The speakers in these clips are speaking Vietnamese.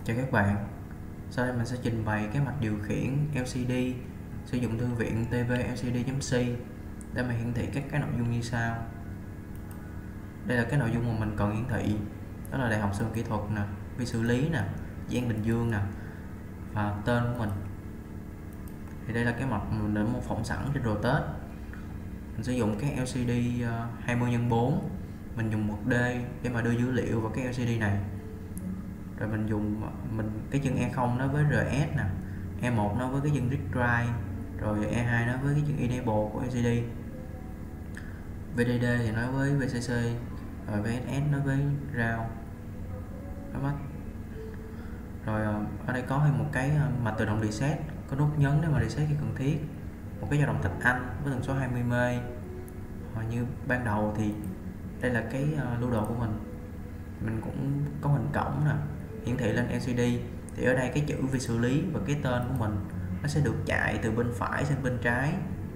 Chào các bạn, sau đây mình sẽ trình bày cái mạch điều khiển LCD sử dụng thư viện tvlcd.c để mà hiển thị các nội dung như sau. Đây là cái nội dung mà mình cần hiển thị, đó là Đại học Sư Kỹ thuật nè, vi xử lý nè, Giang Bình Dương nè và tên của mình. Thì đây là cái mạch mình đã mô phỏng sẵn trên Rotate. Mình sử dụng cái LCD 20x4, mình dùng 1D để mà đưa dữ liệu vào cái LCD này. Rồi mình dùng cái chân E0 nó với RS nè, E1 nó với cái chân Read Write, rồi E2 nó với cái chân Enable của LCD, VDD thì nói với VCC, rồi VSS nói với RAW. Rồi ở đây có thêm một cái mạch tự động reset, có nút nhấn để mà reset khi cần thiết, một cái dao động thạch anh với tần số 20 m. Như ban đầu thì đây là cái lưu đồ của mình cũng có hình cổng nè, hiển thị lên LCD. Thì ở đây cái chữ vi xử lý và cái tên của mình nó sẽ được chạy từ bên phải sang bên trái,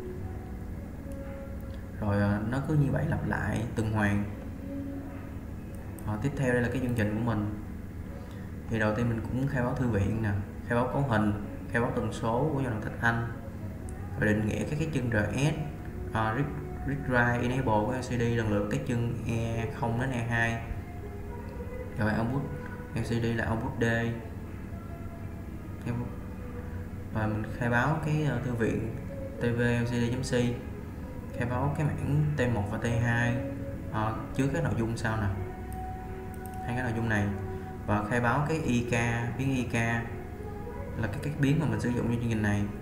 rồi nó cứ như vậy lặp lại tuần hoàn. Tiếp theo đây là cái chương trình của mình. Thì đầu tiên mình cũng khai báo thư viện nè, khai báo cấu hình, khai báo tần số của dòng thạch anh, rồi định nghĩa các cái chân RS, Read Write, Enable của LCD lần lượt cái chân E0 đến E2. Rồi output LCD là output D. Và mình khai báo cái thư viện tvlcd.c, khai báo cái mảng T1 và T2 chứa các nội dung sau nè, hai cái nội dung này, và khai báo cái IK, biến IK là các biến mà mình sử dụng trong chương trình này.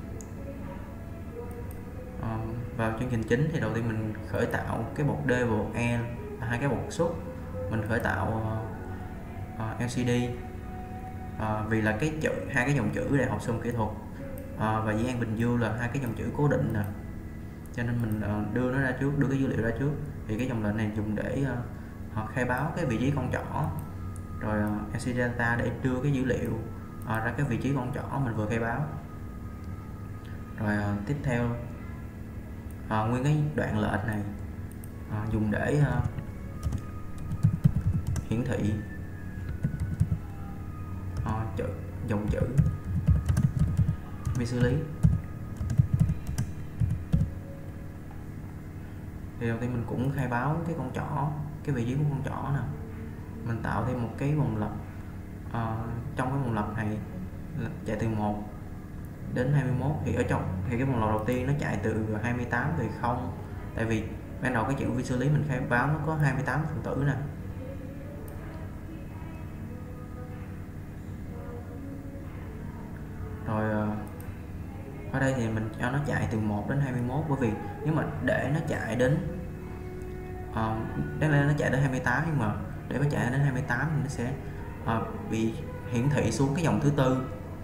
Vào chương trình chính thì đầu tiên mình khởi tạo cái bột D và bột E là hai cái bột xuất. Mình khởi tạo LCD vì là cái chữ, hai cái dòng chữ Đại học Sư Kỹ thuật và Giang Bình Dương là hai cái dòng chữ cố định nè, cho nên mình đưa nó ra trước, đưa cái dữ liệu ra trước. Thì cái dòng lệnh này dùng để khai báo cái vị trí con trỏ, rồi LCD data để đưa cái dữ liệu ra cái vị trí con trỏ mình vừa khai báo. Rồi tiếp theo nguyên cái đoạn lệnh này dùng để hiển thị dòng chữ vi xử lý. Thì đầu tiên mình cũng khai báo cái con trỏ, cái vị trí của con trỏ nè. Mình tạo thêm một cái vòng lặp, trong cái vòng lặp này chạy từ 1 đến 21. Thì ở trong thì cái vòng lặp đầu tiên nó chạy từ 28 về 0, tại vì ban đầu cái chữ vi xử lý mình khai báo nó có 28 phần tử nè. Rồi ở đây thì mình cho nó chạy từ 1 đến 21, bởi vì nếu mà để nó chạy đến đáng lẽ nó chạy đến 28, nhưng mà để nó chạy đến 28 thì nó sẽ bị hiển thị xuống cái dòng thứ tư,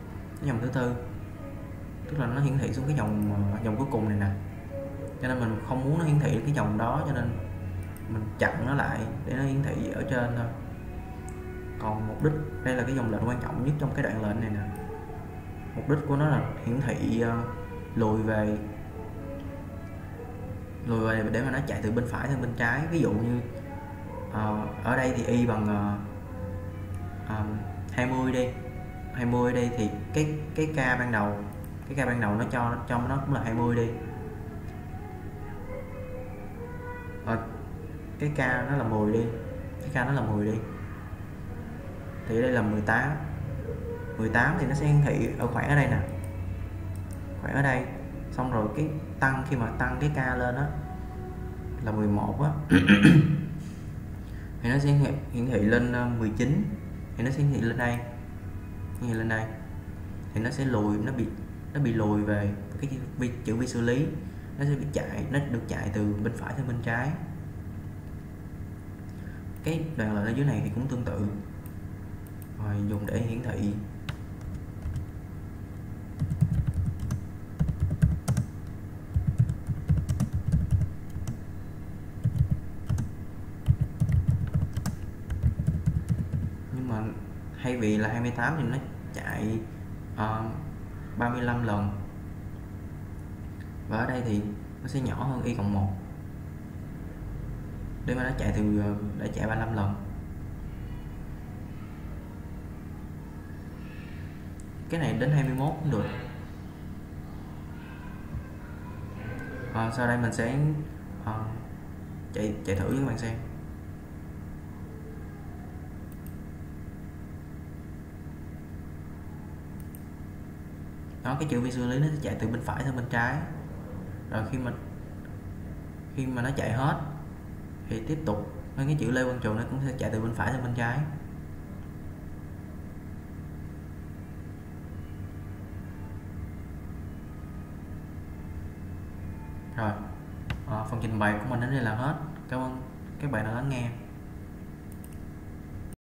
tức là nó hiển thị xuống cái dòng cuối cùng này nè, cho nên mình không muốn nó hiển thị cái dòng đó, cho nên mình chặn nó lại để nó hiển thị ở trên thôi. Còn mục đích, đây là cái dòng lệnh quan trọng nhất trong cái đoạn lệnh này nè, mục đích của nó là hiển thị lùi về để mà nó chạy từ bên phải sang bên trái. Ví dụ như ở đây thì y bằng 20 đi, 20 đi, thì cái k ban đầu nó cho nó cũng là 20 đi, cái k nó là 10 đi, thì đây là 18 thì nó sẽ hiển thị ở khoảng ở đây nè, khoảng ở đây. Xong rồi cái tăng, khi mà tăng cái k lên đó là 11 á thì nó sẽ hiển thị lên 19, thì nó sẽ hiển thị lên đây, thì nó sẽ lùi, nó bị lùi về cái chữ vi xử lý, nó sẽ bị chạy, nó được chạy từ bên phải sang bên trái. Cái đoạn lệnh ở dưới này thì cũng tương tự, rồi dùng để hiển thị thay vì là 28 thì nó chạy 35 lần, và ở đây thì nó sẽ nhỏ hơn y cộng 1 để mà nó chạy 35 lần. cái này đến 21 cũng được. Sau đây mình sẽ chạy thử cho các bạn xem. Đó, cái chữ vi xử lý nó sẽ chạy từ bên phải sang bên trái, rồi khi mà nó chạy hết thì tiếp tục với cái chữ Lê Quang Trường nó cũng sẽ chạy từ bên phải sang bên trái. Rồi, phần trình bày của mình đến đây là hết. Cảm ơn các bạn đã lắng nghe.